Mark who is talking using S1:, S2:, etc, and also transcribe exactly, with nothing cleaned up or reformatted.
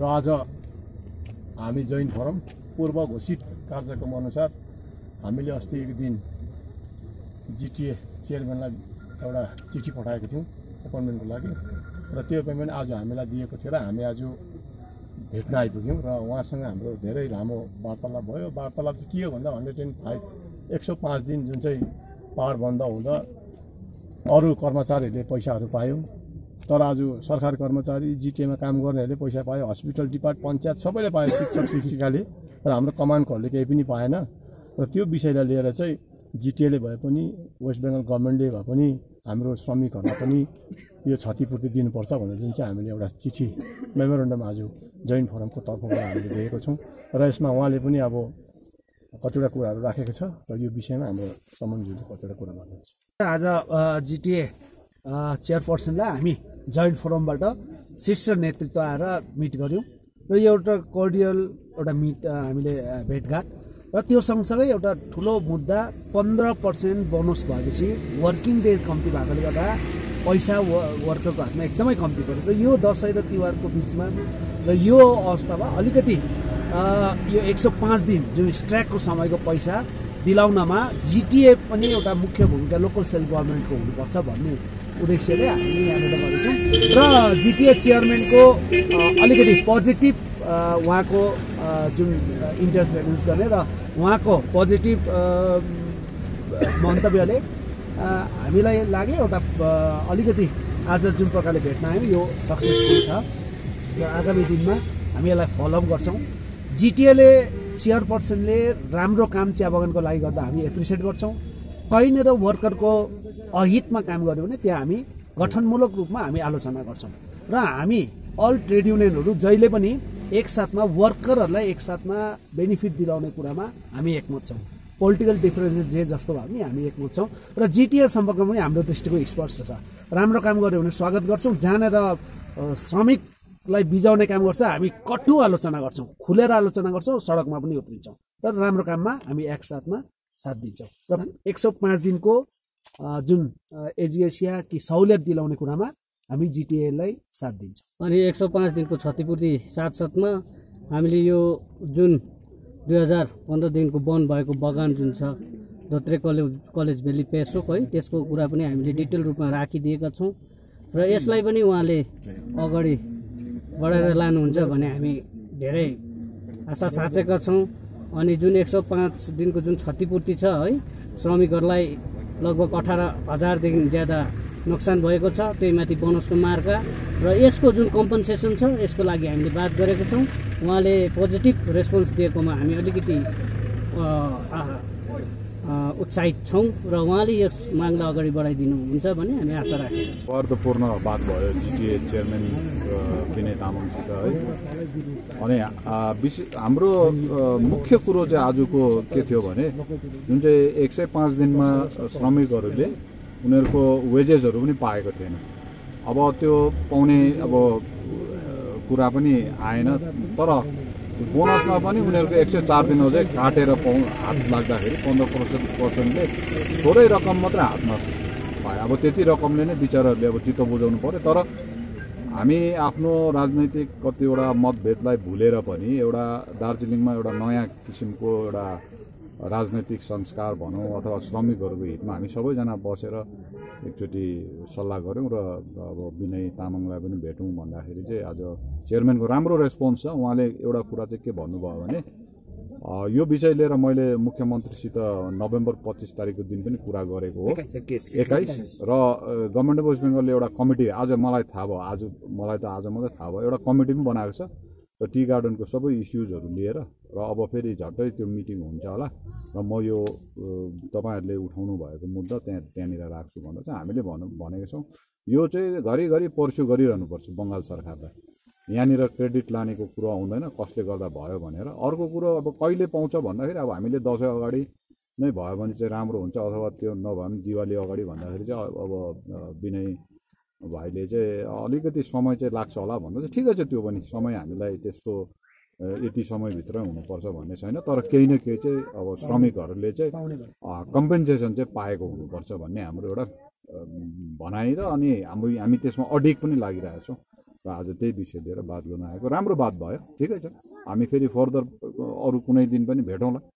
S1: आज हामी joint forum पूर्व घोषित कार्यक्रम अनुसार हामीले अस्ति एक दिन जिटिए चेयरम्यानलाई एउटा चिठी पठाएको थियौँ एपोइन्टमेन्टको लागि र त्यो एपोइन्टमेन्ट आज हामीलाई दिएको थियो र हामी आज भेट्न आइपुग्यौँ र उहाँसँग हाम्रो धेरै लामो वार्तालाप भयो। वार्तालाप चाहिँ के हो भन्दा हन्ड्रेड एन्ड फाइभ एक सौ पाँच दिन जुन चाहिँ पाहाड बन्द हुँदा अरू कर्मचारीहरूले पैसाहरू पायौँ, तर आज सरकारी कर्मचारी जिटिएमा काम गर्नेहरूले पैसा पायो, हस्पिटल डिपार्ट पञ्चायत सबैले पायो, शिक्षक शिक्षिकाले, र हाम्रो कमान्डकोहरूले केही पनि पाएन। र त्यो विषयलाई लिएर चाहिँ जिटिएले भए पनि वेस्ट बेङ्गल गभर्मेन्टले भए पनि हाम्रो श्रमिकहरूलाई पनि यो क्षतिपूर्ति दिनुपर्छ भनेर जुन चाहिँ हामीले एउटा चिठी मेमोरेन्डम आज जोइन्ट फोरमको तर्फबाट हामीले दिएको छौँ र यसमा उहाँले पनि अब कतिवटा कुराहरू राखेको छ र यो विषयमा हाम्रो सम्बन्धीले कतिवटा कुरा गर्नुहुन्छ।
S2: आज जिटिए चेयरपर्सनलाई हामी जोइन्ट फोरमबाट शीर्ष नेतृत्व आएर मिट गऱ्यौँ र यो एउटा कोर्डियल एउटा मिट हामीले भेटघाट र त्यो सँगसँगै एउटा ठुलो मुद्दा पन्ध्र पर्सेन्ट बोनस भएपछि वर्किङ डे कम्ती भएकोले गर्दा पैसा वर्करको हातमा एकदमै कम्ती पऱ्यो र यो दसैँ र तिहारको बिचमा र यो अवस्थामा अलिकति यो एक सौ पाँच दिन जुन स्ट्राइकको समयको पैसा दिलाउनमा जिटिए पनि एउटा मुख्य भूमिका लोकल सेल्फ गभर्मेन्टको हुनुपर्छ भन्ने उद्देश्यले हामी यहाँबाट गरेछौँ र जिटिए चेयरम्यानको अलिकति पोजिटिभ उहाँको जुन इन्टरफेरेन्स गर्ने र उहाँको पोजिटिभ मन्तव्यले हामीलाई लाग्यो एउटा अलिकति आज जुन प्रकारले भेट्न आयौँ यो सक्सेसफुल छ र आगामी दिनमा हामी यसलाई फलोअप गर्छौँ। जिटिएले चेयरपर्सनले राम्रो काम चिया बगानको लागि गर्दा हामी एप्रिसिएट गर्छौँ। कहीँनिर वर्करको अहितमा काम गर्यो भने त्यहाँ हामी गठनमूलक रूपमा हामी आलोचना गर्छौँ र हामी अल ट्रेड युनियनहरू जहिले पनि एकसाथमा वर्करहरूलाई एकसाथमा बेनिफिट दिलाउने कुरामा हामी एकमत छौँ। पोलिटिकल डिफरेन्सेस जे जस्तो भए पनि हामी एकमत छौँ र जिटिए सम्पर्कमा पनि हाम्रो दृष्टिको स्पष्ट छ। राम्रो काम गर्यो भने स्वागत गर्छौँ, जहाँनिर श्रमिकलाई बिजाउने काम गर्छ हामी कटु आलोचना गर्छौँ, खुलेर आलोचना गर्छौँ, सडकमा पनि उत्रिन्छौँ, तर राम्रो काममा हामी एकसाथमा साथ दिन्छौँ र एक सौ पाँच दिनको जुन एजिएसिया कि सहुलियत दिलाउने कुरामा हामी जिटिएलाई साथ दिन्छौँ।
S3: अनि एक सौ पाँच दिनको क्षतिपूर्ति साथसाथमा हामीले यो जुन दुई हजार पन्ध्र दिनको बन्द भएको बगान जुन छ धोत्रे कलेज कलेज भ्याली पेसोक है त्यसको कुरा पनि हामीले डिटेल रूपमा राखिदिएका छौँ र यसलाई पनि उहाँले अगाडि बढाएर लानुहुन्छ भने हामी धेरै आशा साँचेका छौँ। अनि जुन एक सौ पाँच दिनको जुन क्षतिपूर्ति छ है श्रमिकहरूलाई लगभग अठार हजारदेखि ज्यादा नोक्सान भएको छ, त्यही माथि बोनसको मार्का र यसको जुन कम्पनसेसन छ यसको लागि हामीले बात गरेको छौँ। उहाँले पोजिटिभ रेस्पोन्स दिएकोमा हामी अलिकति उत्साहित छौँ र उहाँले यस मागलाई अगाडि बढाइदिनुहुन्छ भने हामी आशा राखेका छौँ।
S4: अर्थपूर्ण बात भयो जिटिए चेयरम्यान विनय तामाङसित है। अनि विशेष हाम्रो मुख्य कुरो चाहिँ आजको के थियो भने जुन चाहिँ एक सय पाँच दिनमा श्रमिकहरूले उनीहरूको वेजेसहरू पनि पाएको थिएन। अब त्यो पाउने अब कुरा पनि आएन, तर बोनसमा पनि उनीहरूको एक सय चार दिनमा चाहिँ काटेर पाउ हात लाग्दाखेरि पन्ध्र पर्सेन्ट पर्सेन्टले थोरै रकम मात्रै हातमा पायो। अब त्यति रकमले नै बिचराहरूले अब चित्त बुझाउनु पर्यो। तर हामी आफ्नो राजनैतिक कतिवटा मतभेदलाई भुलेर पनि एउटा दार्जिलिङमा एउटा नयाँ किसिमको एउटा राजनैतिक संस्कार भनौँ अथवा श्रमिकहरूको हितमा हामी सबैजना बसेर एकचोटि सल्लाह गऱ्यौँ र अब विनय तामाङलाई पनि भेटौँ भन्दाखेरि चाहिँ आज चेयरम्यानको राम्रो रेस्पोन्स छ। उहाँले एउटा कुरा चाहिँ के भन्नुभयो भने यो विषय लिएर मैले मुख्यमन्त्रीसित नोभेम्बर पच्चिस तारिकको दिन पनि कुरा गरेको हो एक्काइस र गभर्मेन्ट अफ वेस्ट बेङ्गलले एउटा कमिटी आज मलाई थाहा भयो, आज मलाई त आज मात्रै थाहा भयो, एउटा कमिटी पनि बनाएको छ र टी गार्डनको सबै इस्युजहरू लिएर र अब फेरि झट्टै त्यो मिटिङ हुन्छ होला र म यो तपाईँहरूले उठाउनु भएको मुद्दा त्यहाँ त्यहाँनिर राख्छु भनेर चाहिँ हामीले भनौँ भनेको छौँ। यो चाहिँ घरिघरि पर्स्यु गरिरहनुपर्छ बङ्गाल सरकारलाई। यहाँनिर क्रेडिट लानेको कुरो आउँदैन कसले गर्दा भयो भनेर। अर्को कुरो अब कहिले पाउँछ भन्दाखेरि अब हामीले दसैँ अगाडि नै भयो भने चाहिँ राम्रो हुन्छ, अथवा त्यो नभए पनि दिवाली अगाडि भन्दाखेरि चाहिँ अब विनय भाइले चाहिँ अलिकति समय चाहिँ लाग्छ होला भन्दा चाहिँ ठिकै छ, त्यो पनि समय हामीलाई त्यस्तो यति समयभित्रै हुनुपर्छ भन्ने छैन, तर केही न केही चाहिँ अब श्रमिकहरूले चाहिँ कम्पेन्सेसन चाहिँ पाएको हुनुपर्छ भन्ने हाम्रो एउटा भनाइ र अनि हाम्रो हामी त्यसमा अडिक पनि लागिरहेछौँ। र आज त्यही विषय लिएर बात गर्न आएको राम्रो बात भयो ठिकै छ हामी फेरि फर्दर अरू कुनै दिन पनि भेटौँला